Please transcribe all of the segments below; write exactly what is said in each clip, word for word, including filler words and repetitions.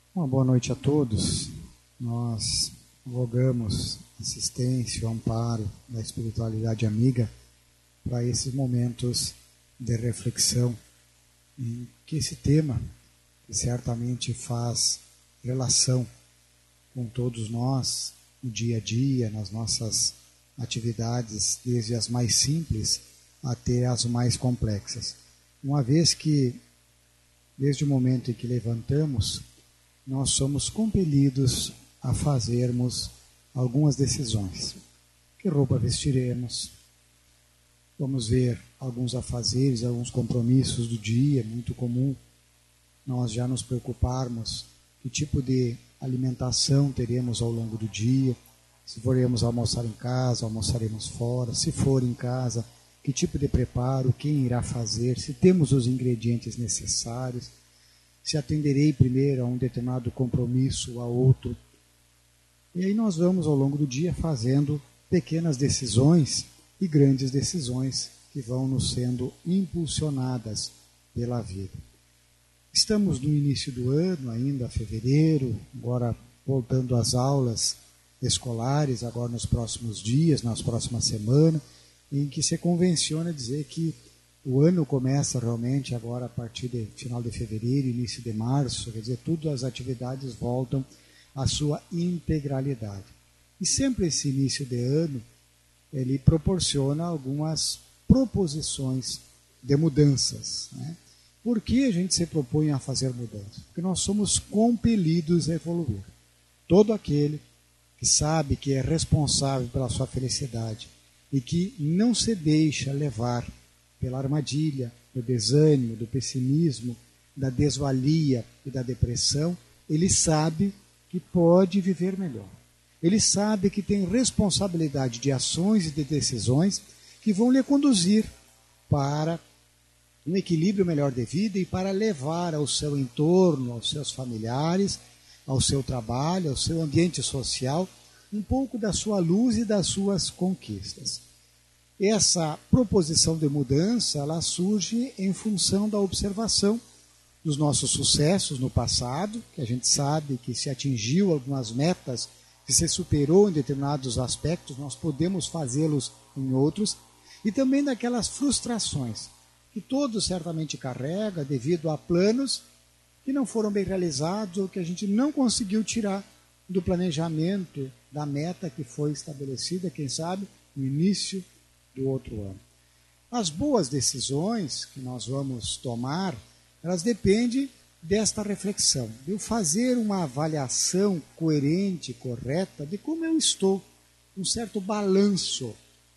Uma boa noite a todos. Nós rogamos assistência, o amparo da espiritualidade amiga para esses momentos de reflexão, em que esse tema, que certamente faz relação com todos nós, no dia a dia, nas nossas atividades, desde as mais simples até as mais complexas. Uma vez que, desde o momento em que levantamos, nós somos compelidos a fazermos algumas decisões. Que roupa vestiremos? Vamos ver alguns afazeres, alguns compromissos do dia, muito comum nós já nos preocuparmos que tipo de alimentação teremos ao longo do dia, se foremos almoçar em casa, almoçaremos fora, se for em casa, que tipo de preparo, quem irá fazer, se temos os ingredientes necessários, se atenderei primeiro a um determinado compromisso ou a outro. E aí nós vamos ao longo do dia fazendo pequenas decisões e grandes decisões que vão nos sendo impulsionadas pela vida. Estamos no início do ano, ainda fevereiro, agora voltando às aulas escolares, agora nos próximos dias, nas próximas semanas, em que se convenciona dizer que o ano começa realmente agora a partir de final de fevereiro, início de março, quer dizer, todas as atividades voltam à sua integralidade. E sempre esse início de ano, ele proporciona algumas proposições de mudanças, né? Por que a gente se propõe a fazer mudanças? Porque nós somos compelidos a evoluir. Todo aquele que sabe que é responsável pela sua felicidade e que não se deixa levar pela armadilha, do desânimo, do pessimismo, da desvalia e da depressão, ele sabe que pode viver melhor. Ele sabe que tem responsabilidade de ações e de decisões que vão lhe conduzir para um equilíbrio melhor de vida e para levar ao seu entorno, aos seus familiares, ao seu trabalho, ao seu ambiente social, um pouco da sua luz e das suas conquistas. Essa proposição de mudança, ela surge em função da observação dos nossos sucessos no passado, que a gente sabe que se atingiu algumas metas, que se superou em determinados aspectos, nós podemos fazê-los em outros, e também daquelas frustrações que todos certamente carrega devido a planos que não foram bem realizados ou que a gente não conseguiu tirar do planejamento, da meta que foi estabelecida, quem sabe, no início do outro ano. As boas decisões que nós vamos tomar, elas dependem desta reflexão, de eu fazer uma avaliação coerente, correta, de como eu estou, um certo balanço.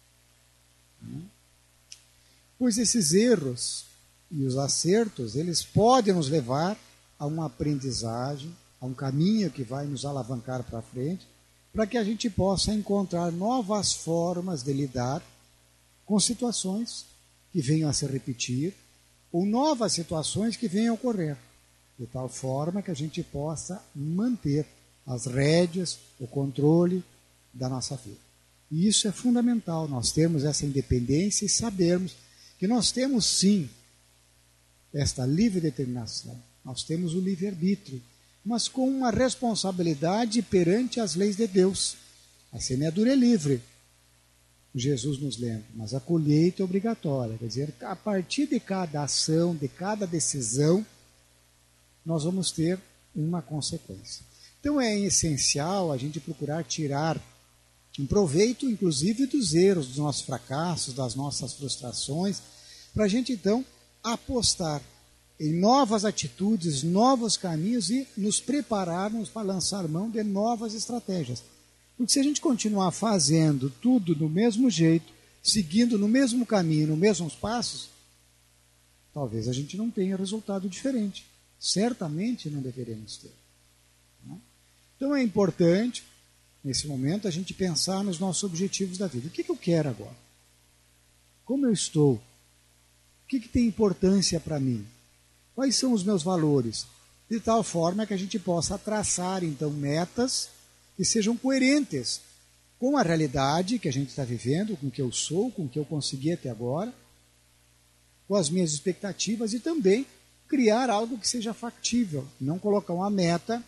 Pois esses erros e os acertos, eles podem nos levar a uma aprendizagem, a um caminho que vai nos alavancar para frente, para que a gente possa encontrar novas formas de lidar com situações que venham a se repetir ou novas situações que venham a ocorrer, de tal forma que a gente possa manter as rédeas, o controle da nossa vida. E isso é fundamental, nós termos essa independência e sabermos que nós temos sim esta livre determinação, nós temos o livre-arbítrio, mas com uma responsabilidade perante as leis de Deus. A semeadura é livre, Jesus nos lembra, mas a colheita é obrigatória, quer dizer, a partir de cada ação, de cada decisão, nós vamos ter uma consequência. Então é essencial a gente procurar tirar um proveito, inclusive, dos erros, dos nossos fracassos, das nossas frustrações, para a gente então apostar em novas atitudes, novos caminhos e nos prepararmos para lançar mão de novas estratégias. Porque se a gente continuar fazendo tudo do mesmo jeito, seguindo no mesmo caminho, nos mesmos passos, talvez a gente não tenha resultado diferente. Certamente não deveremos ter. Então é importante, nesse momento, a gente pensar nos nossos objetivos da vida. O que eu quero agora? Como eu estou? O que tem importância para mim? Quais são os meus valores? De tal forma que a gente possa traçar, então, metas que sejam coerentes com a realidade que a gente está vivendo, com o que eu sou, com o que eu consegui até agora, com as minhas expectativas e também criar algo que seja factível, não colocar uma meta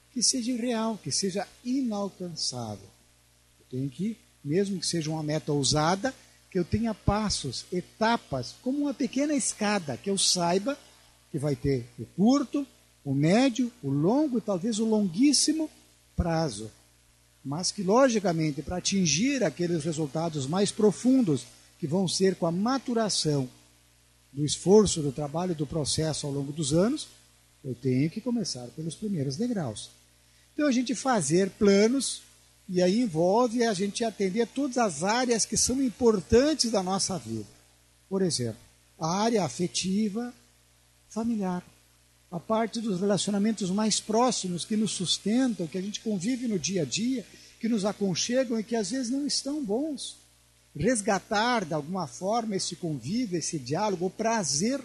que seja irreal, que seja inalcançável. Eu tenho que, mesmo que seja uma meta ousada, que eu tenha passos, etapas, como uma pequena escada, que eu saiba que vai ter o curto, o médio, o longo e talvez o longuíssimo prazo. Mas que, logicamente, para atingir aqueles resultados mais profundos, que vão ser com a maturação do esforço, do trabalho, do processo ao longo dos anos, eu tenho que começar pelos primeiros degraus. Então, a gente fazer planos, e aí envolve a gente atender todas as áreas que são importantes da nossa vida. Por exemplo, a área afetiva, familiar. A parte dos relacionamentos mais próximos que nos sustentam, que a gente convive no dia a dia, que nos aconchegam e que às vezes não estão bons. Resgatar, de alguma forma, esse convívio, esse diálogo, o prazer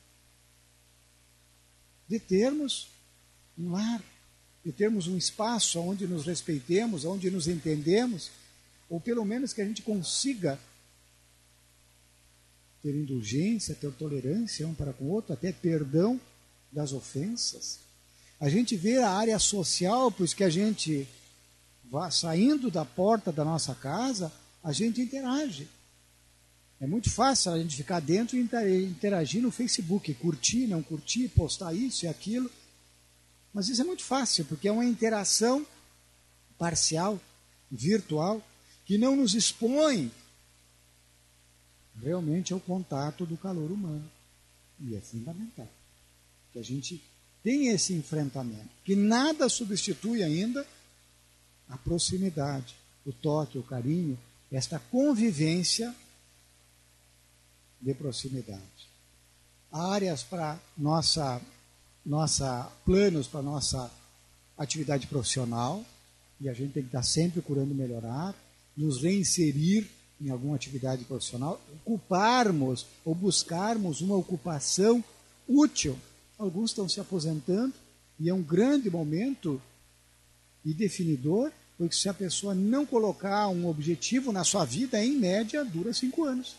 de termos um lar, de termos um espaço onde nos respeitemos, onde nos entendemos, ou pelo menos que a gente consiga ter indulgência, ter tolerância um para com o outro, até perdão das ofensas. A gente vê a área social, pois que a gente vá saindo da porta da nossa casa, a gente interage. É muito fácil a gente ficar dentro e interagir no Facebook, curtir, não curtir, postar isso e aquilo. Mas isso é muito fácil, porque é uma interação parcial, virtual, que não nos expõe realmente ao contato do calor humano. E é fundamental que a gente tenha esse enfrentamento, que nada substitui ainda a proximidade, o toque, o carinho, esta convivência de proximidade. Áreas para nossa, nossa planos para nossa atividade profissional, e a gente tem que estar sempre procurando melhorar, nos reinserir em alguma atividade profissional, ocuparmos ou buscarmos uma ocupação útil. Alguns estão se aposentando e é um grande momento e definidor, porque se a pessoa não colocar um objetivo na sua vida, em média, dura cinco anos.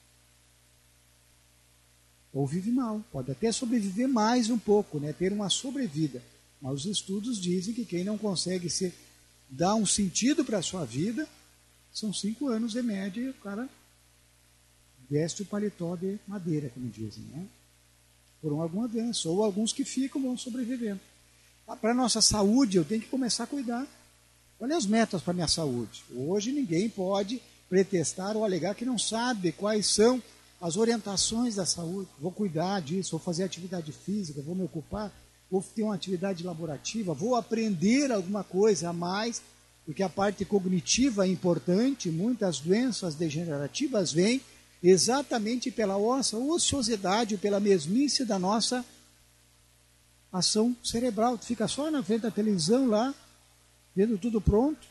Ou vive mal, pode até sobreviver mais um pouco, né? Ter uma sobrevida. Mas os estudos dizem que quem não consegue se dar um sentido para a sua vida, são cinco anos de média e o cara veste o paletó de madeira, como dizem, né? Por algum avanço, ou alguns que ficam vão sobrevivendo. Para a nossa saúde, eu tenho que começar a cuidar. Olha as metas para a minha saúde. Hoje ninguém pode pretextar ou alegar que não sabe quais são as orientações da saúde. Vou cuidar disso, vou fazer atividade física, vou me ocupar, vou ter uma atividade laborativa, vou aprender alguma coisa a mais, porque a parte cognitiva é importante. Muitas doenças degenerativas vêm exatamente pela nossa ociosidade, pela mesmice da nossa ação cerebral. Tu fica só na frente da televisão lá, vendo tudo pronto,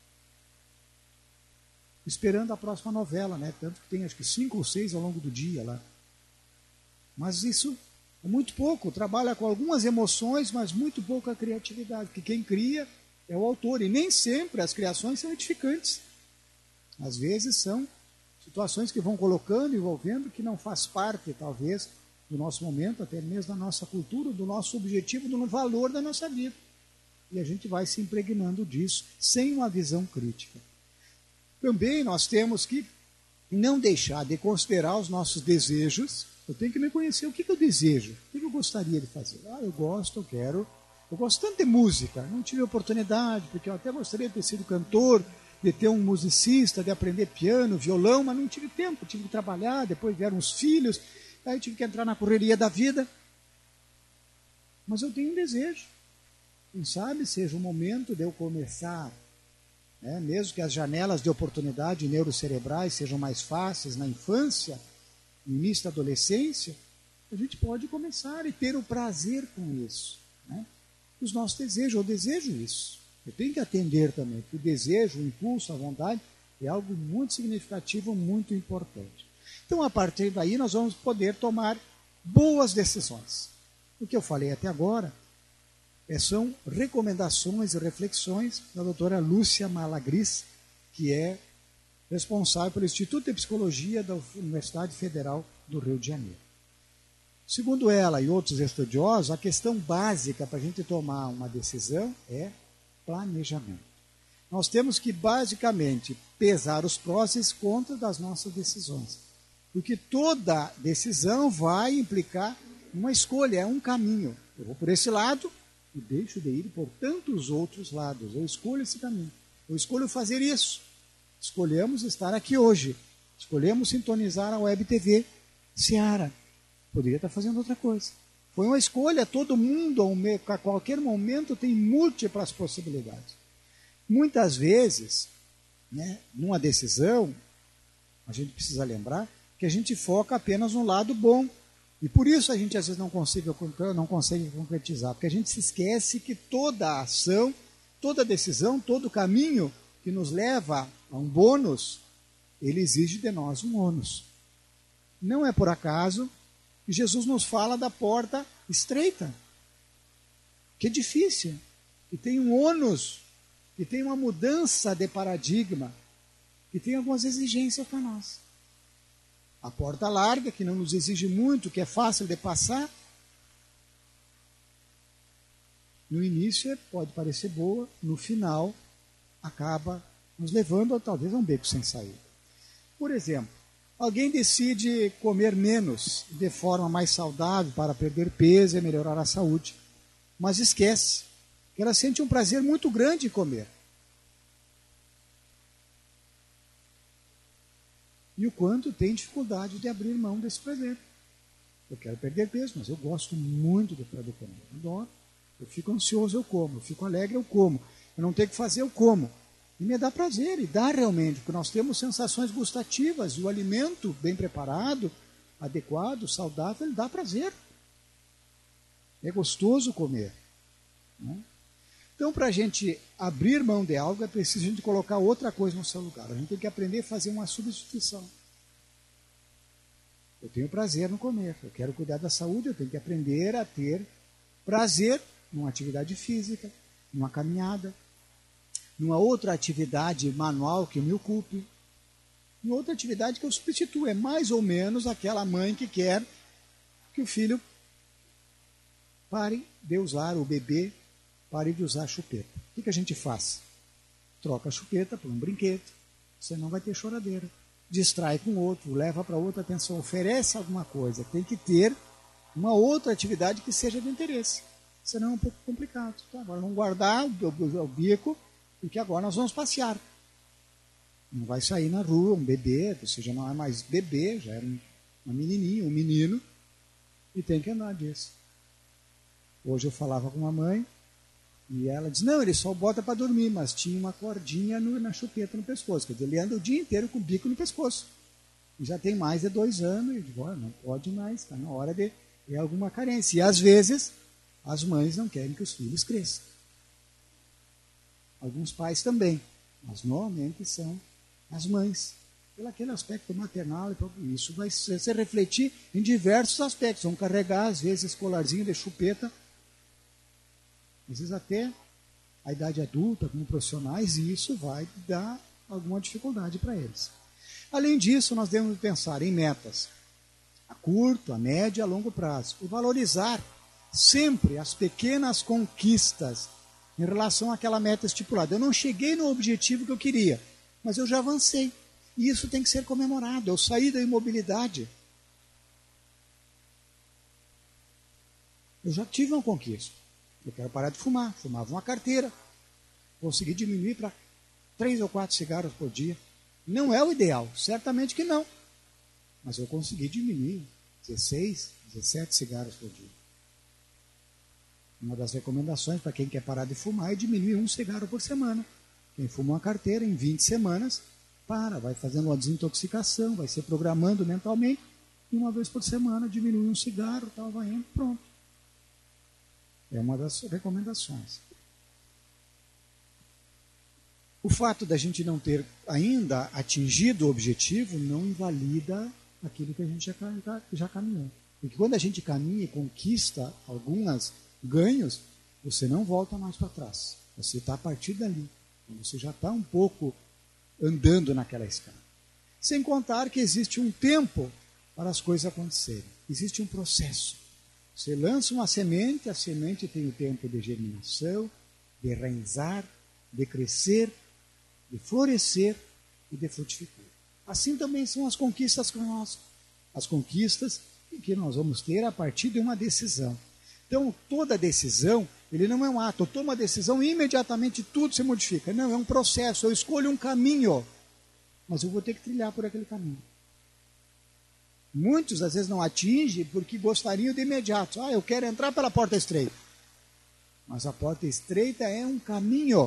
esperando a próxima novela, né? Tanto que tem acho que cinco ou seis ao longo do dia lá. Mas isso é muito pouco, trabalha com algumas emoções, mas muito pouco a criatividade, porque quem cria é o autor, e nem sempre as criações são edificantes. Às vezes são situações que vão colocando, envolvendo, que não faz parte, talvez, do nosso momento, até mesmo da nossa cultura, do nosso objetivo, do valor da nossa vida. E a gente vai se impregnando disso, sem uma visão crítica. Também nós temos que não deixar de considerar os nossos desejos. Eu tenho que me conhecer o que, que eu desejo, o que eu gostaria de fazer. Ah, eu gosto, eu quero, eu gosto tanto de música, não tive oportunidade, porque eu até gostaria de ter sido cantor, de ter um musicista, de aprender piano, violão, mas não tive tempo, tive que trabalhar, depois vieram os filhos, aí tive que entrar na correria da vida. Mas eu tenho um desejo. Quem sabe seja o momento de eu começar, né? Mesmo que as janelas de oportunidade neurocerebrais sejam mais fáceis na infância, no início da adolescência, a gente pode começar e ter o prazer com isso, né? Os nossos desejos, eu desejo isso. Eu tenho que atender também, porque o desejo, o impulso, a vontade é algo muito significativo, muito importante. Então, a partir daí, nós vamos poder tomar boas decisões. O que eu falei até agora é, são recomendações e reflexões da doutora Lúcia Malagris, que é responsável pelo Instituto de Psicologia da Universidade Federal do Rio de Janeiro. Segundo ela e outros estudiosos, a questão básica para a gente tomar uma decisão é planejamento. Nós temos que, basicamente, pesar os prós e os contras das nossas decisões. Porque toda decisão vai implicar uma escolha, é um caminho. Eu vou por esse lado e deixo de ir por tantos outros lados. Eu escolho esse caminho. Eu escolho fazer isso. Escolhemos estar aqui hoje. Escolhemos sintonizar a Web T V Seara. Poderia estar fazendo outra coisa. Foi uma escolha. Todo mundo, a qualquer momento, tem múltiplas possibilidades. Muitas vezes, né, numa decisão, a gente precisa lembrar que a gente foca apenas no lado bom. E por isso a gente às vezes não consegue, não consegue concretizar, porque a gente se esquece que toda ação, toda decisão, todo caminho que nos leva a um bônus, ele exige de nós um ônus. Não é por acaso que Jesus nos fala da porta estreita, que é difícil, que tem um ônus, que tem uma mudança de paradigma, que tem algumas exigências para nós. A porta larga, que não nos exige muito, que é fácil de passar, no início pode parecer boa, no final acaba nos levando a, talvez a um beco sem saída. Por exemplo, alguém decide comer menos de forma mais saudável para perder peso e melhorar a saúde, mas esquece que ela sente um prazer muito grande em comer. E o quanto tem dificuldade de abrir mão desse prazer. Eu quero perder peso, mas eu gosto muito de comer. Eu adoro. Eu fico ansioso, eu como. Eu fico alegre, eu como. Eu não tenho que fazer, eu como. E me dá prazer, e dá realmente, porque nós temos sensações gustativas, e o alimento bem preparado, adequado, saudável, ele dá prazer. É gostoso comer. Né? Então, para a gente abrir mão de algo, é preciso a gente colocar outra coisa no seu lugar. A gente tem que aprender a fazer uma substituição. Eu tenho prazer no comer, eu quero cuidar da saúde, eu tenho que aprender a ter prazer numa atividade física, numa caminhada, numa outra atividade manual que me ocupe, em outra atividade que eu substituo. É mais ou menos aquela mãe que quer que o filho pare de usar, o bebê pare de usar a chupeta. O que a gente faz? Troca a chupeta por um brinquedo, você não vai ter choradeira. Distrai com outro, leva para outra atenção, oferece alguma coisa. Tem que ter uma outra atividade que seja de interesse. Senão é um pouco complicado. Então, agora vamos guardar o, o bico, porque agora nós vamos passear. Não vai sair na rua um bebê, ou seja, não é mais bebê, já é uma menininha, um menino, e tem que andar disso. Hoje eu falava com uma mãe, e ela diz, não, ele só bota para dormir, mas tinha uma cordinha no, na chupeta no pescoço. Quer dizer, ele anda o dia inteiro com o bico no pescoço. E já tem mais de dois anos, e digo, olha, não pode mais, está na hora de ter alguma carência. E às vezes, as mães não querem que os filhos cresçam. Alguns pais também, mas normalmente são as mães. Pelo aquele aspecto maternal, e isso vai se, se refletir em diversos aspectos. Vão carregar, às vezes, esse colarzinho de chupeta, às vezes até a idade adulta, como profissionais, e isso vai dar alguma dificuldade para eles. Além disso, nós devemos pensar em metas a curto, a médio e a longo prazo. E valorizar sempre as pequenas conquistas em relação àquela meta estipulada. Eu não cheguei no objetivo que eu queria, mas eu já avancei. E isso tem que ser comemorado. Eu saí da imobilidade. Eu já tive uma conquista. Eu quero parar de fumar. Fumava uma carteira. Consegui diminuir para três ou quatro cigarros por dia. Não é o ideal, certamente que não. Mas eu consegui diminuir dezesseis, dezessete cigarros por dia. Uma das recomendações para quem quer parar de fumar é diminuir um cigarro por semana. Quem fuma uma carteira em vinte semanas, para, vai fazendo uma desintoxicação, vai se programando mentalmente, e uma vez por semana diminui um cigarro, tal, vai indo, pronto. É uma das recomendações. O fato da gente não ter ainda atingido o objetivo não invalida aquilo que a gente já, já caminhou. Porque quando a gente caminha e conquista alguns ganhos, você não volta mais para trás. Você está a partir dali. Você já está um pouco andando naquela escada. Sem contar que existe um tempo para as coisas acontecerem. Existe um processo. Você lança uma semente, a semente tem o tempo de germinação, de enraizar, de crescer, de florescer e de frutificar. Assim também são as conquistas conosco. As conquistas que nós vamos ter a partir de uma decisão. Então, toda decisão, ele não é um ato. Eu tomo a decisão e imediatamente tudo se modifica. Não, é um processo. Eu escolho um caminho, mas eu vou ter que trilhar por aquele caminho. Muitos, às vezes, não atingem porque gostariam de imediato. Ah, eu quero entrar pela porta estreita. Mas a porta estreita é um caminho.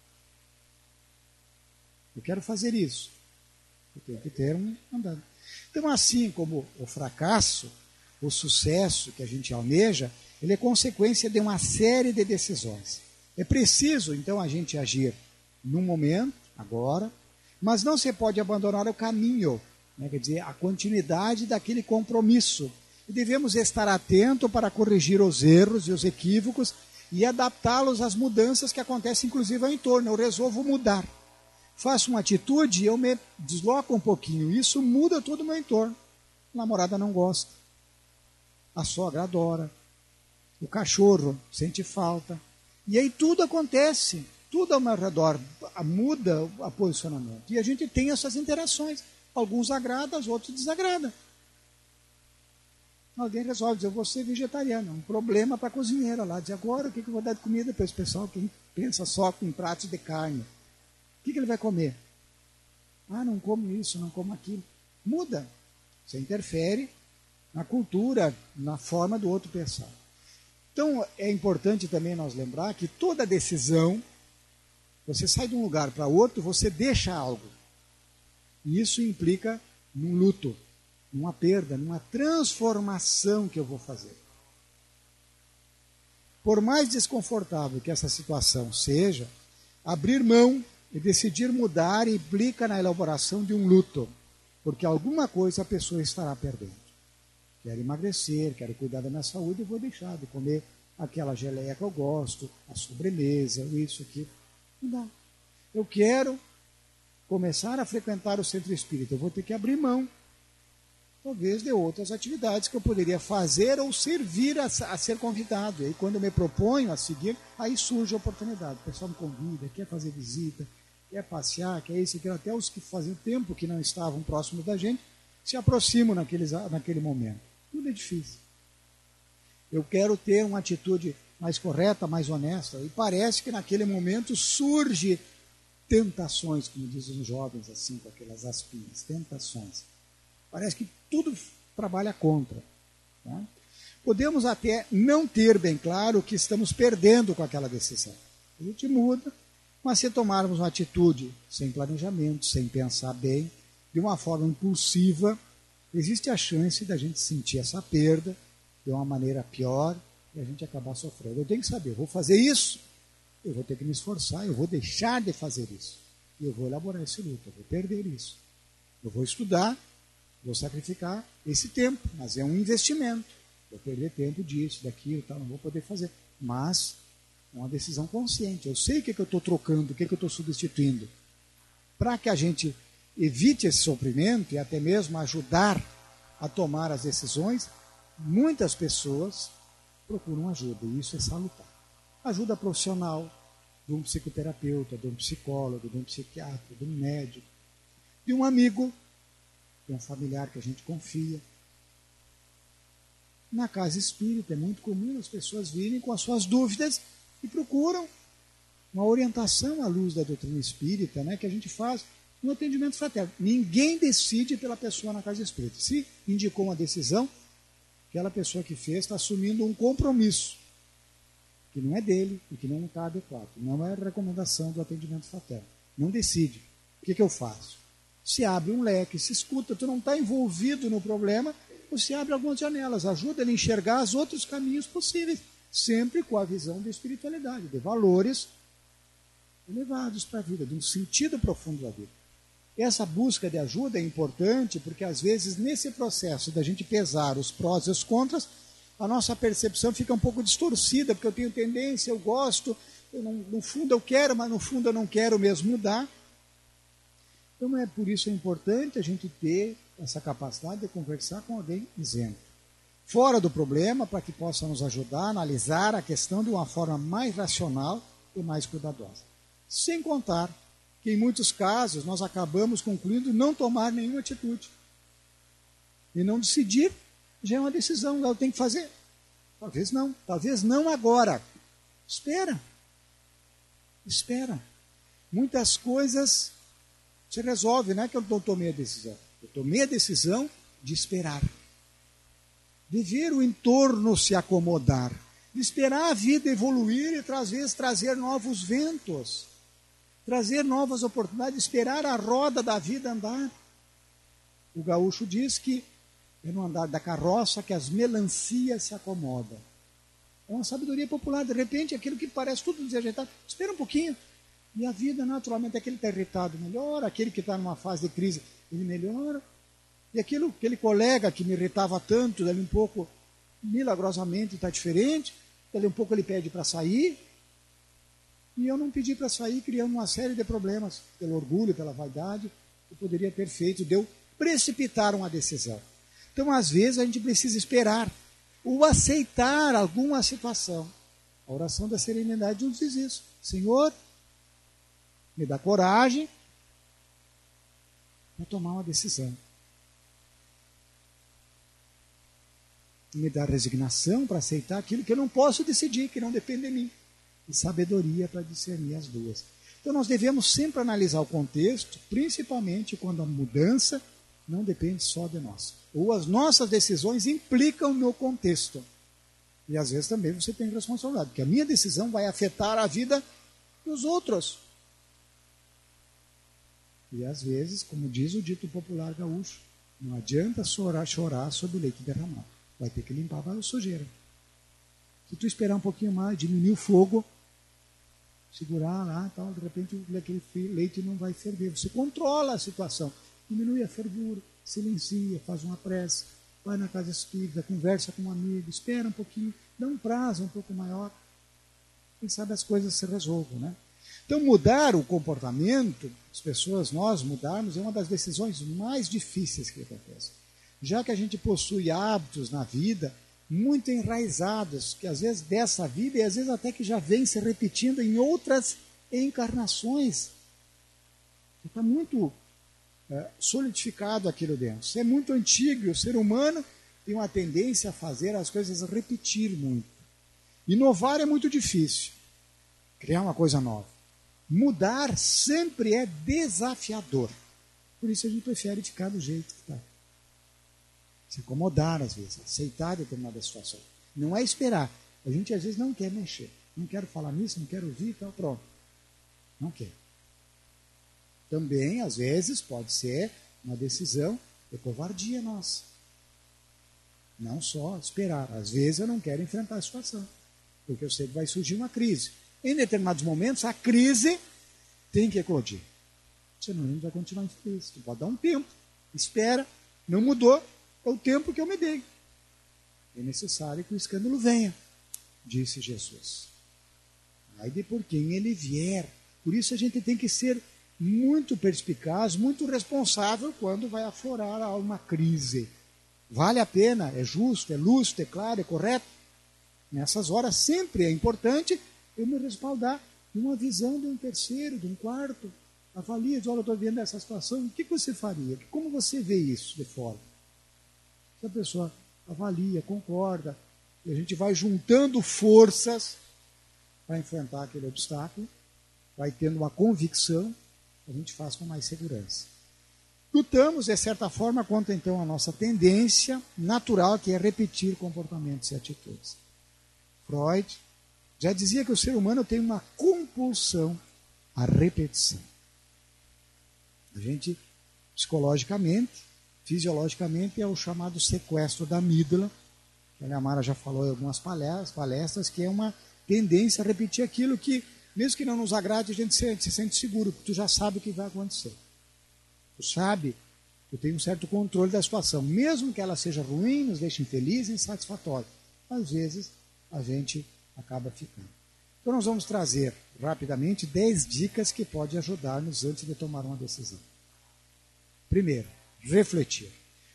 Eu quero fazer isso. Eu tenho que ter um andando. Então, assim como o fracasso, o sucesso que a gente almeja, ele é consequência de uma série de decisões. É preciso, então, a gente agir num momento, agora, mas não se pode abandonar o caminho, né? Quer dizer, a continuidade daquele compromisso. E devemos estar atentos para corrigir os erros e os equívocos e adaptá-los às mudanças que acontecem, inclusive, ao entorno. Eu resolvo mudar. Faço uma atitude e eu me desloco um pouquinho. Isso muda todo o meu entorno. A namorada não gosta. A sogra adora. O cachorro sente falta. E aí tudo acontece. Tudo ao meu redor muda o posicionamento. E a gente tem essas interações. Alguns agradam, os outros desagradam. Alguém resolve dizer, eu vou ser vegetariano. Um problema para a cozinheira lá. Diz, agora o que eu vou dar de comida para esse pessoal que pensa só com pratos de carne? O que ele vai comer? Ah, não como isso, não como aquilo. Muda. Você interfere na cultura, na forma do outro pensar. Então, é importante também nós lembrar que toda decisão, você sai de um lugar para outro, você deixa algo. E isso implica num luto, numa perda, numa transformação que eu vou fazer. Por mais desconfortável que essa situação seja, abrir mão e decidir mudar implica na elaboração de um luto, porque alguma coisa a pessoa estará perdendo. Quero emagrecer, quero cuidar da minha saúde, eu vou deixar de comer aquela geleia que eu gosto, a sobremesa, isso aqui. Não dá. Eu quero começar a frequentar o centro espírita, eu vou ter que abrir mão, talvez, de outras atividades que eu poderia fazer ou servir a, a ser convidado. E aí, quando eu me proponho a seguir, aí surge a oportunidade. O pessoal me convida, quer fazer visita, quer passear, quer isso, quer até os que faziam tempo que não estavam próximos da gente, se aproximam naqueles, naquele momento. Tudo é difícil. Eu quero ter uma atitude mais correta, mais honesta, e parece que naquele momento surge tentações, como dizem os jovens, assim, com aquelas aspinhas, tentações. Parece que tudo trabalha contra. Tá? Podemos até não ter bem claro o que estamos perdendo com aquela decisão. A gente muda, mas se tomarmos uma atitude sem planejamento, sem pensar bem, de uma forma impulsiva, existe a chance da gente sentir essa perda de uma maneira pior e a gente acabar sofrendo. Eu tenho que saber, eu vou fazer isso, eu vou ter que me esforçar, eu vou deixar de fazer isso. E eu vou elaborar esse luto, eu vou perder isso. Eu vou estudar, vou sacrificar esse tempo, mas é um investimento. Vou perder tempo disso, daquilo, tal, não vou poder fazer. Mas é uma decisão consciente. Eu sei o que, é que eu estou trocando, o que, é que eu estou substituindo. Para que a gente evite esse sofrimento e até mesmo ajudar a tomar as decisões, muitas pessoas procuram ajuda, e isso é salutar. Ajuda profissional, de um psicoterapeuta, de um psicólogo, de um psiquiatra, de um médico, de um amigo, de um familiar que a gente confia. Na casa espírita é muito comum as pessoas virem com as suas dúvidas e procuram uma orientação à luz da doutrina espírita, né, que a gente faz no atendimento fraterno. Ninguém decide pela pessoa na casa espírita. Se indicou uma decisão, aquela pessoa que fez está assumindo um compromisso que não é dele e que não está adequado. Não é a recomendação do atendimento fraterno. Não decide. O que, que eu faço? Se abre um leque, se escuta, tu não está envolvido no problema, você abre algumas janelas, ajuda ele a enxergar os outros caminhos possíveis, sempre com a visão da espiritualidade, de valores elevados para a vida, de um sentido profundo da vida. Essa busca de ajuda é importante porque, às vezes, nesse processo da gente pesar os prós e os contras, a nossa percepção fica um pouco distorcida, porque eu tenho tendência, eu gosto, eu não, no fundo eu quero, mas no fundo eu não quero mesmo mudar. Então, é por isso é importante a gente ter essa capacidade de conversar com alguém isento, fora do problema, para que possa nos ajudar a analisar a questão de uma forma mais racional e mais cuidadosa. Sem contar que, em muitos casos, nós acabamos concluindo não tomar nenhuma atitude. E não decidir já é uma decisão, eu tenho que fazer. Talvez não, talvez não agora. Espera. Espera. Muitas coisas se resolvem, não é que eu não tomei a decisão. Eu tomei a decisão de esperar. De ver o entorno se acomodar. De esperar a vida evoluir e, às vezes, trazer novos ventos. Trazer novas oportunidades, esperar a roda da vida andar. O gaúcho diz que é no andar da carroça que as melancias se acomodam. É uma sabedoria popular. De repente, aquilo que parece tudo desajeitado, espera um pouquinho. E a vida, naturalmente, aquele que está irritado melhora, aquele que está numa fase de crise, ele melhora. E aquilo, aquele colega que me irritava tanto, dali um pouco, milagrosamente está diferente, dali um pouco ele pede para sair, e eu não pedi para sair, criando uma série de problemas, pelo orgulho, pela vaidade, que poderia ter feito, de eu precipitar uma decisão. Então, às vezes, a gente precisa esperar, ou aceitar alguma situação. A oração da serenidade nos diz isso. Senhor, me dá coragem para tomar uma decisão. Me dá resignação para aceitar aquilo que eu não posso decidir, que não depende de mim. E sabedoria para discernir as duas. Então nós devemos sempre analisar o contexto, principalmente quando a mudança não depende só de nós. Ou as nossas decisões implicam no contexto. E às vezes também você tem responsabilidade, porque a minha decisão vai afetar a vida dos outros. E às vezes, como diz o dito popular gaúcho, não adianta chorar, chorar sobre o leite derramado. Vai ter que limpar a sujeira. Se tu esperar um pouquinho mais, diminuir o fogo, segurar lá, tal, de repente aquele leite não vai ferver. Você controla a situação, diminui a fervura, silencia, faz uma prece, vai na casa espírita, conversa com um amigo, espera um pouquinho, dá um prazo um pouco maior. Quem sabe as coisas se resolvam, né? Então, mudar o comportamento, as pessoas, nós mudarmos, é uma das decisões mais difíceis que acontece. Já que a gente possui hábitos na vida muito enraizados, que às vezes dessa vida e às vezes até que já vem se repetindo em outras encarnações. Está muito é, solidificado aquilo dentro. Isso é muito antigo e o ser humano tem uma tendência a fazer as coisas repetir muito. Inovar é muito difícil. Criar uma coisa nova. Mudar sempre é desafiador. Por isso a gente prefere ficar do jeito que está. Se acomodar às vezes, aceitar determinada situação. Não é esperar. A gente às vezes não quer mexer. Não quero falar nisso, não quero ouvir, tal, pronto. Não quer. Também, às vezes, pode ser uma decisão de covardia nossa. Não só esperar. Às vezes eu não quero enfrentar a situação. Porque eu sei que vai surgir uma crise. Em determinados momentos, a crise tem que eclodir. Senão a gente vai continuar infeliz. Tu pode dar um tempo. Espera. Não mudou. É o tempo que eu me dei. É necessário que o escândalo venha, disse Jesus. Ai de por quem ele vier. Por isso a gente tem que ser muito perspicaz, muito responsável quando vai aflorar uma crise. Vale a pena, é justo, é lúcido, é claro, é correto. Nessas horas sempre é importante eu me respaldar de uma visão de um terceiro, de um quarto. Avalia, diz, olha, eu estou vendo essa situação, o que você faria? Como você vê isso de fora? Se a pessoa avalia, concorda, e a gente vai juntando forças para enfrentar aquele obstáculo, vai tendo uma convicção, a gente faz com mais segurança. Lutamos, de certa forma, contra então a nossa tendência natural, que é repetir comportamentos e atitudes. Freud já dizia que o ser humano tem uma compulsão à repetição. A gente, psicologicamente, fisiologicamente, é o chamado sequestro da amígdala. A Amara já falou em algumas palestras, palestras, que é uma tendência a repetir aquilo que, mesmo que não nos agrade, a gente se, se sente seguro, porque tu já sabe o que vai acontecer. Tu sabe, tu tem um certo controle da situação. Mesmo que ela seja ruim, nos deixe infelizes e insatisfatórios. Às vezes, a gente acaba ficando. Então, nós vamos trazer, rapidamente, dez dicas que podem ajudar-nos antes de tomar uma decisão. Primeiro, refletir.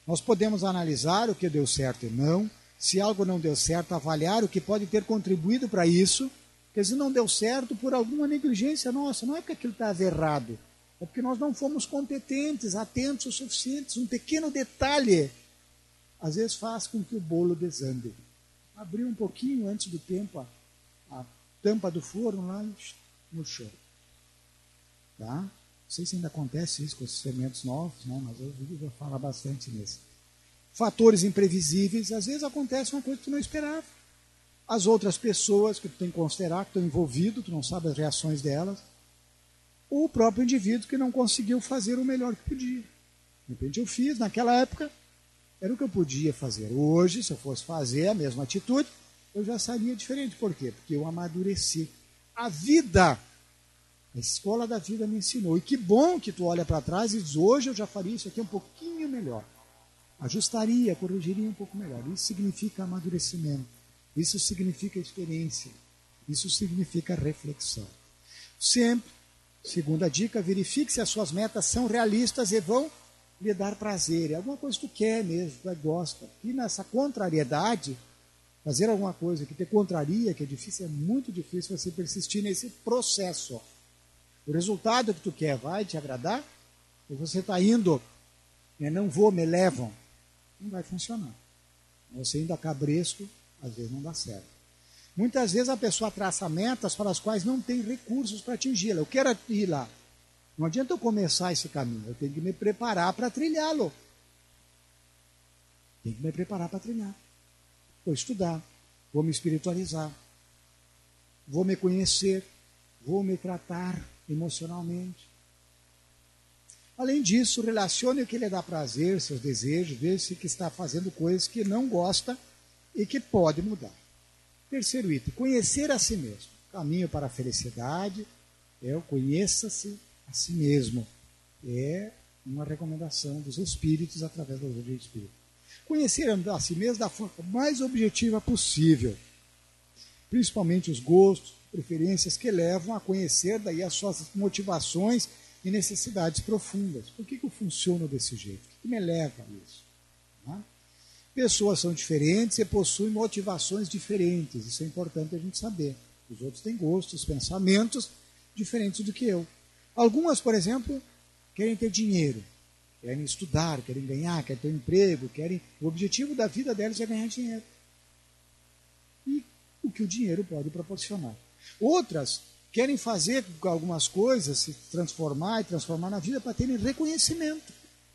Nós podemos analisar o que deu certo e não. Se algo não deu certo, avaliar o que pode ter contribuído para isso. Porque se não deu certo por alguma negligência nossa, não é porque aquilo estava errado. É porque nós não fomos competentes, atentos o suficientes. Um pequeno detalhe, às vezes, faz com que o bolo desande. Abriu um pouquinho antes do tempo a, a tampa do forno lá no chão. Tá? Não sei se ainda acontece isso com esses fermentos novos, né? Mas eu já falo bastante nisso. Fatores imprevisíveis, às vezes acontece uma coisa que tu não esperava. As outras pessoas que tu tem que considerar, que estão envolvidas, tu não sabe as reações delas. Ou o próprio indivíduo que não conseguiu fazer o melhor que podia. De repente eu fiz, naquela época, era o que eu podia fazer. Hoje, se eu fosse fazer a mesma atitude, eu já seria diferente. Por quê? Porque eu amadureci. A vida, a escola da vida me ensinou. E que bom que tu olha para trás e diz, hoje eu já faria isso aqui um pouquinho melhor. Ajustaria, corrigiria um pouco melhor. Isso significa amadurecimento. Isso significa experiência. Isso significa reflexão. Sempre, segunda dica, verifique se as suas metas são realistas e vão lhe dar prazer. É alguma coisa que tu quer mesmo, tu gosta. E nessa contrariedade, fazer alguma coisa que te contraria, que é difícil, é muito difícil você persistir nesse processo. O resultado que tu quer vai te agradar? Ou você está indo, né, não vou, me levam? Não vai funcionar. Você indo a cabresto, às vezes não dá certo. Muitas vezes a pessoa traça metas para as quais não tem recursos para atingi-la. Eu quero ir lá. Não adianta eu começar esse caminho. Eu tenho que me preparar para trilhá-lo. Tenho que me preparar para trilhar. Vou estudar. Vou me espiritualizar. Vou me conhecer. Vou me tratar emocionalmente. Além disso, relacione o que lhe dá prazer, seus desejos, veja se que está fazendo coisas que não gosta e que pode mudar. Terceiro item, conhecer a si mesmo. Caminho para a felicidade é o conheça-se a si mesmo. É uma recomendação dos espíritos através da doutrina espírita. Conhecer a si mesmo da forma mais objetiva possível. Principalmente os gostos, preferências que levam a conhecer daí as suas motivações e necessidades profundas. Por que, que eu funciono desse jeito? O que me leva a isso? Tá? Pessoas são diferentes e possuem motivações diferentes. Isso é importante a gente saber. Os outros têm gostos, pensamentos diferentes do que eu. Algumas, por exemplo, querem ter dinheiro, querem estudar, querem ganhar, querem ter um emprego, querem... O objetivo da vida delas é ganhar dinheiro. E o que o dinheiro pode proporcionar. Outras querem fazer algumas coisas, se transformar e transformar na vida para terem reconhecimento.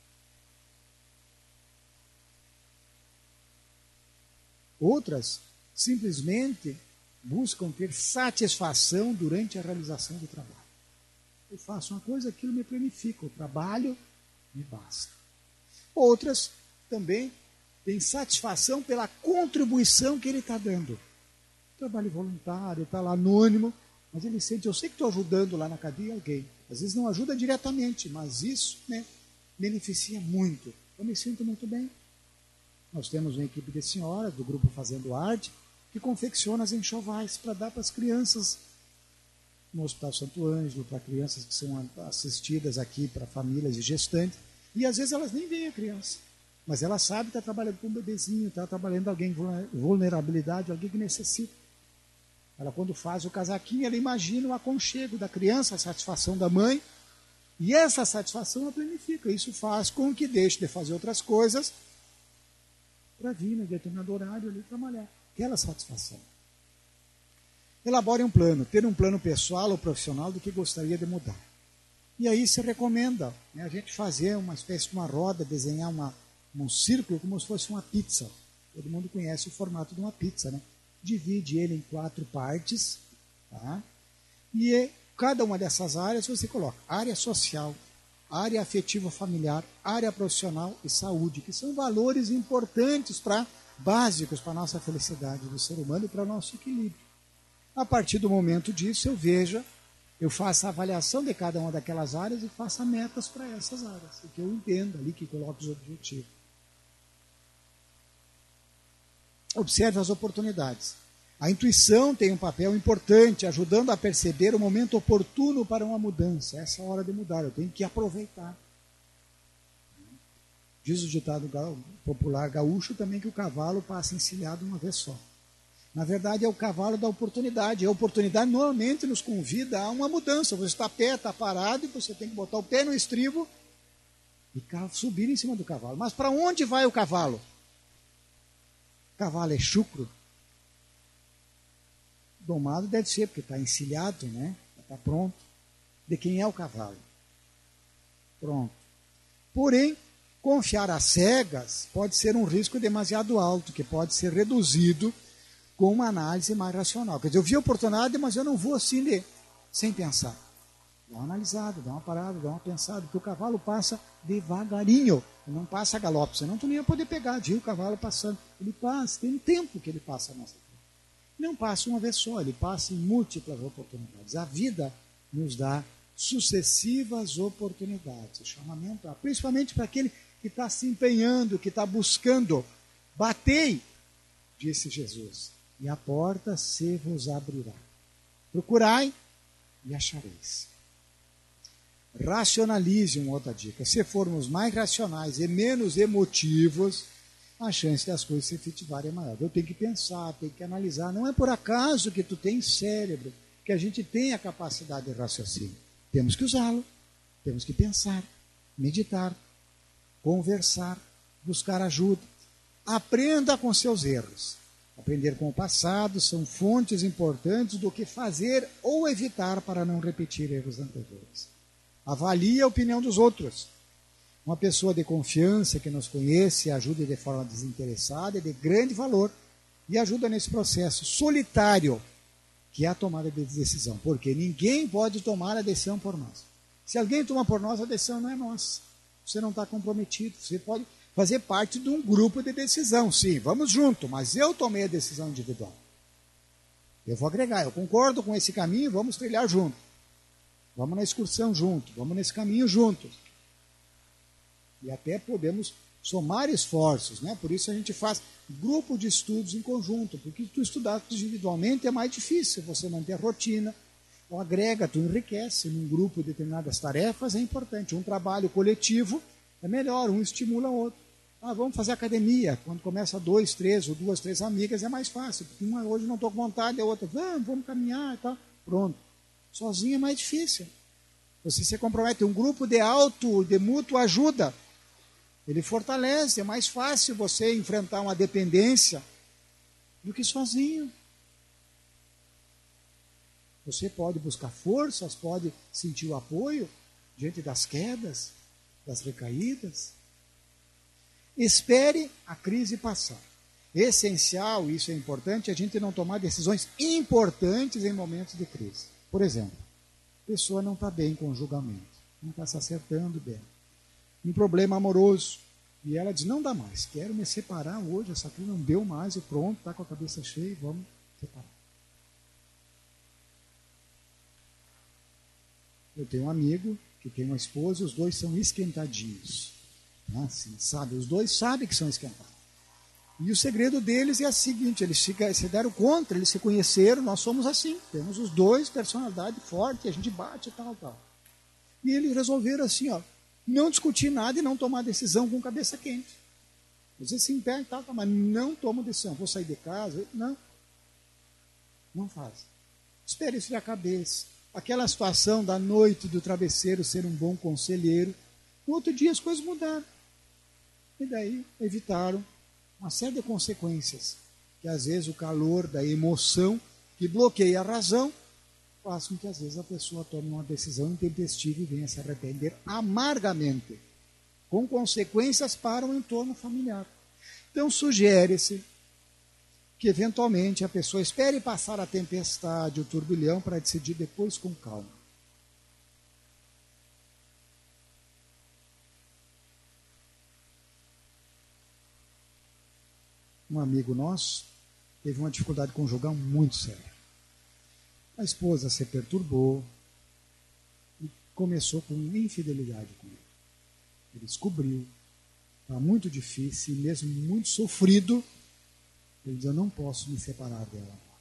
Outras simplesmente buscam ter satisfação durante a realização do trabalho. Eu faço uma coisa, aquilo me planifica, o trabalho me basta. Outras também têm satisfação pela contribuição que ele está dando. Trabalho voluntário, está lá anônimo, mas ele sente, eu sei que estou ajudando lá na cadeia alguém. Às vezes não ajuda diretamente, mas isso, né, beneficia muito. Eu me sinto muito bem. Nós temos uma equipe de senhoras do grupo Fazendo Arte que confecciona as enxovais para dar para as crianças no Hospital Santo Ângelo, para crianças que são assistidas aqui, para famílias e gestantes. E às vezes elas nem veem a criança, mas ela sabe que está trabalhando com um bebezinho, está trabalhando com alguém com vulnerabilidade, alguém que necessita. Ela, quando faz o casaquinho, ela imagina o aconchego da criança, a satisfação da mãe, e essa satisfação ela planifica. Isso faz com que deixe de fazer outras coisas para vir no determinado horário ali trabalhar. Aquela satisfação. Elabore um plano, ter um plano pessoal ou profissional do que gostaria de mudar. E aí se recomenda, né, a gente fazer uma espécie de uma roda, desenhar uma, um círculo como se fosse uma pizza. Todo mundo conhece o formato de uma pizza, né? Divide ele em quatro partes, tá? E cada uma dessas áreas você coloca área social, área afetiva familiar, área profissional e saúde, que são valores importantes para básicos para a nossa felicidade do ser humano e para o nosso equilíbrio. A partir do momento disso, eu veja, eu faço a avaliação de cada uma daquelas áreas e faço metas para essas áreas, que eu entendo ali, que coloco os objetivos. Observe as oportunidades. A intuição tem um papel importante, ajudando a perceber o momento oportuno para uma mudança. Essa é a hora de mudar, eu tenho que aproveitar. Diz o ditado popular gaúcho também que o cavalo passa encilhado uma vez só. Na verdade, é o cavalo da oportunidade. A oportunidade normalmente nos convida a uma mudança. Você está a pé, está parado, e você tem que botar o pé no estribo e subir em cima do cavalo. Mas para onde vai o cavalo? O cavalo é chucro? Domado deve ser, porque está encilhado, né? Está pronto. De quem é o cavalo? Pronto. Porém, confiar às cegas pode ser um risco demasiado alto, que pode ser reduzido com uma análise mais racional. Quer dizer, eu vi a oportunidade, mas eu não vou assim ler, sem pensar. Dá uma analisada, dá uma parada, dá uma pensada, porque o cavalo passa devagarinho, não passa a galope, senão tu nem ia poder pegar, viu o cavalo passando. Ele passa, tem um tempo que ele passa nessa coisa. Não passa uma vez só, ele passa em múltiplas oportunidades. A vida nos dá sucessivas oportunidades. O chamamento, principalmente para aquele que está se empenhando, que está buscando. Batei, disse Jesus, e a porta se vos abrirá. Procurai e achareis. Racionalize, uma outra dica. Se formos mais racionais e menos emotivos, a chance das coisas se efetivarem é maior. Eu tenho que pensar, tenho que analisar. Não é por acaso que tu tem cérebro, que a gente tem a capacidade de raciocínio. Temos que usá-lo, temos que pensar, meditar, conversar, buscar ajuda. Aprenda com seus erros. Aprender com o passado são fontes importantes do que fazer ou evitar para não repetir erros anteriores. Avalie a opinião dos outros. Uma pessoa de confiança que nos conhece e ajuda de forma desinteressada é de grande valor e ajuda nesse processo solitário que é a tomada de decisão. Porque ninguém pode tomar a decisão por nós. Se alguém toma por nós, a decisão não é nossa. Você não está comprometido. Você pode fazer parte de um grupo de decisão. Sim, vamos junto, mas eu tomei a decisão individual. Eu vou agregar, eu concordo com esse caminho, vamos trilhar junto. Vamos na excursão junto, vamos nesse caminho juntos. E até podemos somar esforços, né? Por isso a gente faz grupo de estudos em conjunto, porque tu estudar individualmente é mais difícil, você manter a rotina, tu agrega, tu enriquece num grupo determinadas tarefas, é importante. Um trabalho coletivo é melhor, um estimula o outro. Ah, vamos fazer academia, quando começa dois, três ou duas, três amigas é mais fácil, porque uma hoje não estou com vontade, a outra, vamos, vamos caminhar e tal, pronto. Sozinho é mais difícil. Você se compromete, um grupo de auto, de mútua ajuda, ele fortalece, é mais fácil você enfrentar uma dependência do que sozinho. Você pode buscar forças, pode sentir o apoio diante das quedas, das recaídas. Espere a crise passar. Essencial, isso é importante, a gente não tomar decisões importantes em momentos de crise. Por exemplo, a pessoa não está bem com o julgamento, não está se acertando bem. Um problema amoroso. E ela diz, não dá mais, quero me separar hoje, essa aqui não deu mais e pronto, está com a cabeça cheia, vamos separar. Eu tenho um amigo que tem uma esposa e os dois são esquentadinhos. Assim, sabe? Os dois sabem que são esquentados. E o segredo deles é o seguinte, eles se deram contra, eles se conheceram, nós somos assim, temos os dois personalidade forte, a gente bate e tal, tal. E eles resolveram assim, ó, não discutir nada e não tomar decisão com cabeça quente. Às vezes se impede e tal, tal, mas não toma decisão, vou sair de casa, não. Não faz. Espere esfriar a cabeça. Aquela situação da noite do travesseiro ser um bom conselheiro, no outro dia as coisas mudaram. E daí evitaram uma série de consequências, que às vezes o calor da emoção que bloqueia a razão faz com que às vezes a pessoa tome uma decisão intempestiva e venha se arrepender amargamente, com consequências para o entorno familiar. Então sugere-se que eventualmente a pessoa espere passar a tempestade, o turbilhão, para decidir depois com calma. Um amigo nosso teve uma dificuldade conjugal muito séria. A esposa se perturbou e começou com infidelidade com ele. Ele descobriu, está muito difícil e mesmo muito sofrido. Ele diz, eu não posso me separar dela agora.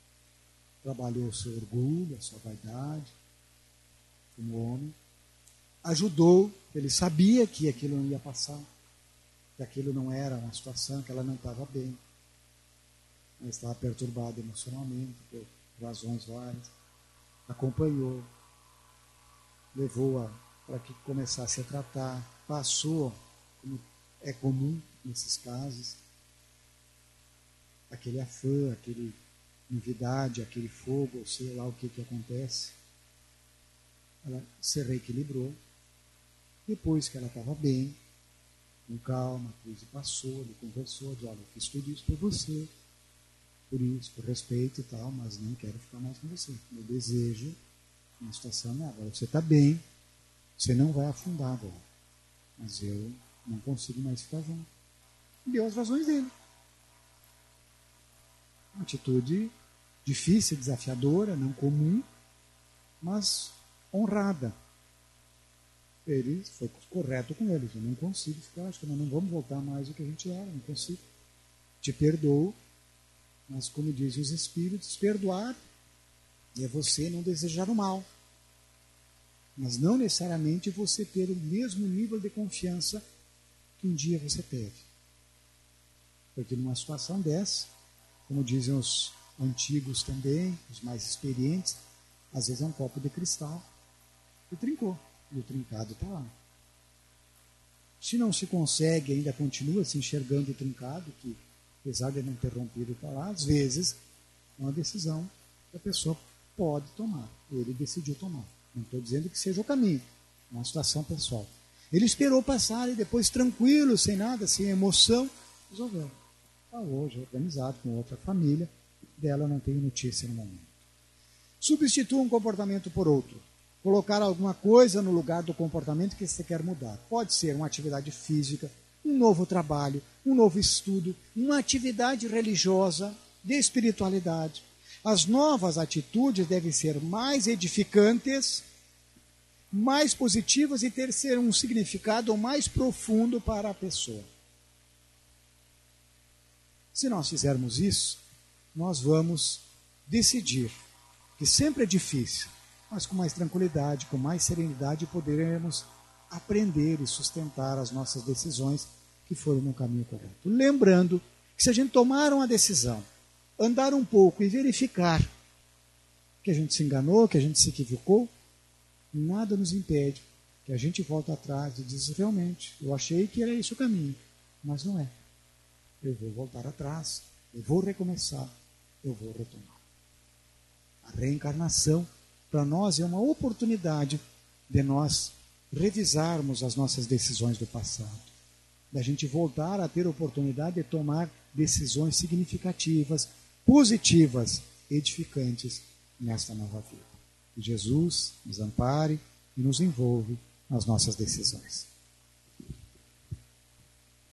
Trabalhou o seu orgulho, a sua vaidade, como homem, ajudou, ele sabia que aquilo não ia passar, que aquilo não era uma situação, que ela não estava bem. Ela estava perturbada emocionalmente, por razões várias. Acompanhou, levou-a para que começasse a tratar, passou, como é comum nesses casos, aquele afã, aquele novidade, aquele fogo, sei lá o que, que acontece. Ela se reequilibrou. Depois que ela estava bem, com calma, a crise passou, ele conversou, disse, olha, eu fiz tudo isso por você, por isso, por respeito e tal, mas não quero ficar mais com você. Meu desejo, na situação, é agora você está bem, você não vai afundar agora, mas eu não consigo mais ficar junto. E deu as razões dele. Uma atitude difícil, desafiadora, não comum, mas honrada. Ele foi correto com eles. Eu não consigo ficar, acho que nós não vamos voltar mais do que a gente era, não consigo. Te perdoo, mas como dizem os Espíritos, perdoar é você não desejar o mal. Mas não necessariamente você ter o mesmo nível de confiança que um dia você teve. Porque numa situação dessa, como dizem os antigos também, os mais experientes, às vezes é um copo de cristal e trincou. E o trincado está lá. Se não se consegue, ainda continua se enxergando o trincado, que apesar de não ter rompido está lá, às vezes é uma decisão que a pessoa pode tomar. Ele decidiu tomar. Não estou dizendo que seja o caminho. É uma situação pessoal. Ele esperou passar e depois, tranquilo, sem nada, sem emoção, resolveu. Está hoje organizado com outra família. Dela não tenho notícia no momento. Substitua um comportamento por outro. Colocar alguma coisa no lugar do comportamento que você quer mudar. Pode ser uma atividade física, um novo trabalho, um novo estudo, uma atividade religiosa, de espiritualidade. As novas atitudes devem ser mais edificantes, mais positivas e ter ser um significado mais profundo para a pessoa. Se nós fizermos isso, nós vamos decidir, que sempre é difícil, mas com mais tranquilidade, com mais serenidade, poderemos aprender e sustentar as nossas decisões que foram no caminho correto. Lembrando que se a gente tomar uma decisão, andar um pouco e verificar que a gente se enganou, que a gente se equivocou, nada nos impede que a gente volte atrás e diz, realmente, eu achei que era esse o caminho, mas não é. Eu vou voltar atrás, eu vou recomeçar, eu vou retomar. A reencarnação, para nós, é uma oportunidade de nós revisarmos as nossas decisões do passado, da gente voltar a ter a oportunidade de tomar decisões significativas, positivas, edificantes nesta nova vida. Que Jesus nos ampare e nos envolve nas nossas decisões.